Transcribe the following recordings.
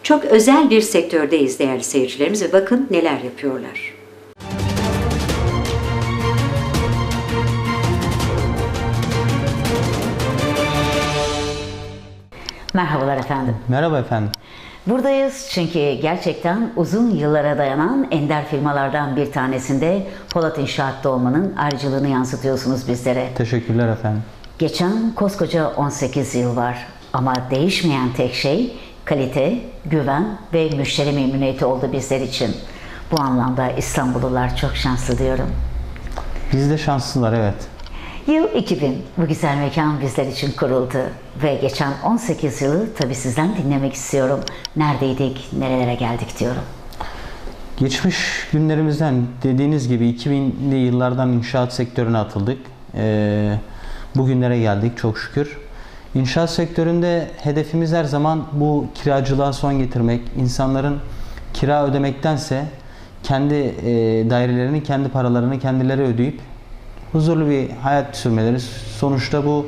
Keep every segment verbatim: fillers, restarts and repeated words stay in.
Çok özel bir sektördeyiz değerli seyircilerimiz ve bakın neler yapıyorlar. Merhabalar efendim. Merhaba efendim. Buradayız çünkü gerçekten uzun yıllara dayanan ender firmalardan bir tanesinde Polat İnşaat'ta olmanın ayrıcalığını yansıtıyorsunuz bizlere. Teşekkürler efendim. Geçen koskoca on sekiz yıl var ama değişmeyen tek şey kalite, güven ve müşteri memnuniyeti oldu bizler için. Bu anlamda İstanbullular çok şanslı diyorum. Biz de şanslılar, evet. Yıl iki bin, bu güzel mekan bizler için kuruldu ve geçen on sekiz yılı tabii sizden dinlemek istiyorum. Neredeydik, nerelere geldik diyorum. Geçmiş günlerimizden dediğiniz gibi iki binli yıllardan inşaat sektörüne atıldık. Ee, bugünlere geldik çok şükür. İnşaat sektöründe hedefimiz her zaman bu kiracılığa son getirmek. İnsanların kira ödemektense kendi e, dairelerini, kendi paralarını kendileri ödeyip huzurlu bir hayat sürmeleri. Sonuçta bu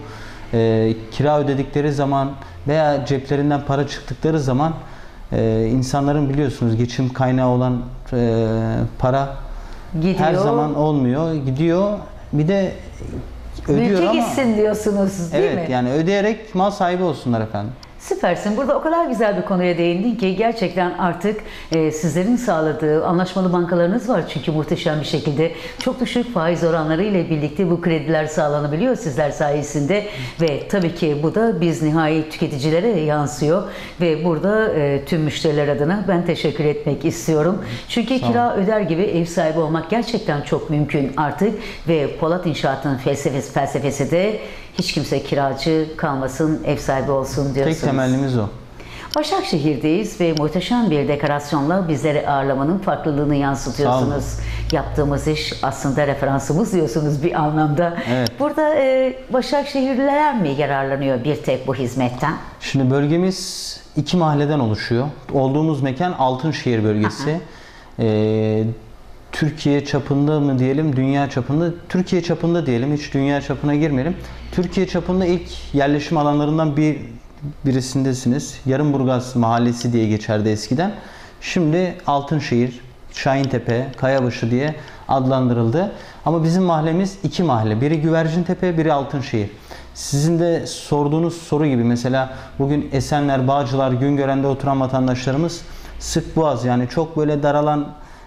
e, kira ödedikleri zaman veya ceplerinden para çıktıkları zaman e, insanların biliyorsunuz geçim kaynağı olan e, para Gidiyor. her zaman olmuyor. Gidiyor. Bir de ödüyor Mülke ama gitsin diyorsunuz değil evet, mi? Evet, yani ödeyerek mal sahibi olsunlar efendim. Süpersin. Burada o kadar güzel bir konuya değindin ki gerçekten artık e, sizlerin sağladığı anlaşmalı bankalarınız var. Çünkü muhteşem bir şekilde çok düşük faiz oranları ile birlikte bu krediler sağlanabiliyor sizler sayesinde. Ve tabii ki bu da biz nihai tüketicilere yansıyor. Ve burada e, tüm müşteriler adına ben teşekkür etmek istiyorum. Çünkü kira öder gibi ev sahibi olmak gerçekten çok mümkün artık. Ve Polat İnşaat'ın felsefesi, felsefesi de hiç kimse kiracı kalmasın, ev sahibi olsun diyorsunuz. Tek temellimiz o. Başakşehir'deyiz ve muhteşem bir dekorasyonla bizleri ağırlamanın farklılığını yansıtıyorsunuz. Yaptığımız iş aslında referansımız diyorsunuz bir anlamda. Evet. Burada e, Başakşehirliler mi yararlanıyor bir tek bu hizmetten? Şimdi bölgemiz iki mahalleden oluşuyor. Olduğumuz mekan Altınşehir bölgesi. Ee, Türkiye çapında mı diyelim, dünya çapında? Türkiye çapında diyelim, hiç dünya çapına girmeyelim. Türkiye çapında ilk yerleşim alanlarından bir birisindesiniz. Yarımburgaz Mahallesi diye geçerdi eskiden. Şimdi Altınşehir, Şahintepe, Kayabaşı diye adlandırıldı. Ama bizim mahallemiz iki mahalle. Biri Güvercintepe, biri Altınşehir. Sizin de sorduğunuz soru gibi mesela bugün Esenler, Bağcılar, Güngören'de oturan vatandaşlarımız sık boğaz, yani çok böyle daralan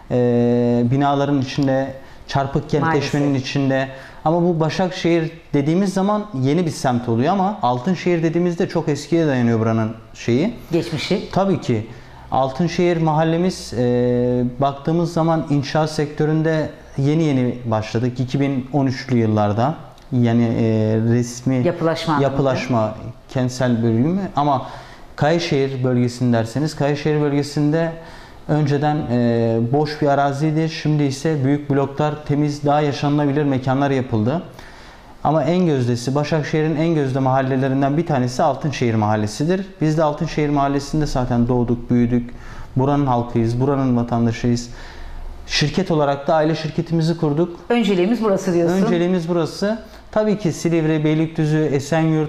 e, binaların içinde, çarpık kentleşmenin içinde. Ama bu Başakşehir dediğimiz zaman yeni bir semt oluyor ama Altınşehir dediğimizde çok eskiye dayanıyor buranın şeyi. Geçmişi. Tabii ki. Altınşehir mahallemiz e, baktığımız zaman inşaat sektöründe yeni yeni başladık. iki bin on üçlü yıllarda. Yani e, resmi yapılaşma, yapılaşma kentsel bölümü ama Kayaşehir bölgesini derseniz Kayaşehir bölgesinde önceden e, boş bir araziydi. Şimdi ise büyük bloklar, temiz, daha yaşanılabilir mekanlar yapıldı. Ama en gözdesi, Başakşehir'in en gözde mahallelerinden bir tanesi Altınşehir Mahallesi'dir. Biz de Altınşehir Mahallesi'nde zaten doğduk, büyüdük. Buranın halkıyız, buranın vatandaşıyız. Şirket olarak da aile şirketimizi kurduk. Önceliğimiz burası diyorsun. Önceliğimiz burası. Tabii ki Silivri, Beylikdüzü, Esenyurt,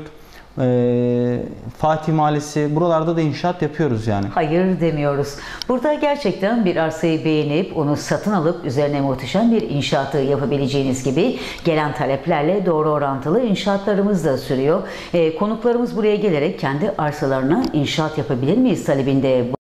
Ee, Fatih Mahallesi, buralarda da inşaat yapıyoruz yani. Hayır demiyoruz. Burada gerçekten bir arsayı beğenip onu satın alıp üzerine muhteşem bir inşaatı yapabileceğiniz gibi gelen taleplerle doğru orantılı inşaatlarımız da sürüyor. Ee, konuklarımız buraya gelerek kendi arsalarına inşaat yapabilir miyiz talebinde